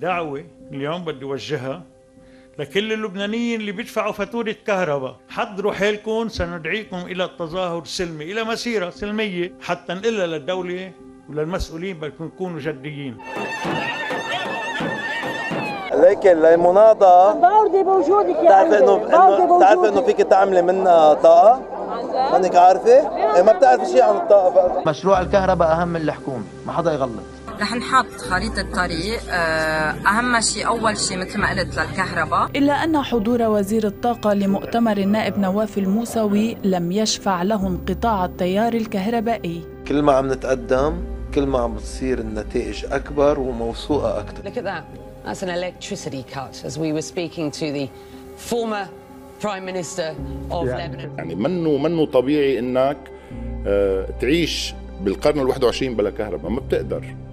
دعوة اليوم بدي أوجهها لكل اللبنانيين اللي بيدفعوا فاتورة كهرباء، حضروا حالكم، سندعيكم إلى التظاهر السلمي، إلى مسيرة سلمية حتى نقلها للدولة وللمسؤولين بدكم تكونوا جديين. لكن المناضة بتعرفي انه فيك تعملي منها طاقة؟ مانك عارفة؟ ما بتعرفي شيء عن الطاقة بقى. مشروع الكهرباء أهم من الحكومة، ما حدا يغلط. رح نحط خريطة طريق، أهم شيء أول شيء مثل ما قلت للكهرباء. إلا أن حضور وزير الطاقة لمؤتمر النائب نواف الموسوي لم يشفع له انقطاع التيار الكهربائي. كل ما عم نتقدم كل ما عم بتصير النتائج أكبر وموثوقة أكثر. Look at that. That's an electricity cut as we were speaking to the former Prime Minister of Lebanon. يعني منه طبيعي إنك تعيش بالقرن ال21 بلا كهرباء، ما بتقدر.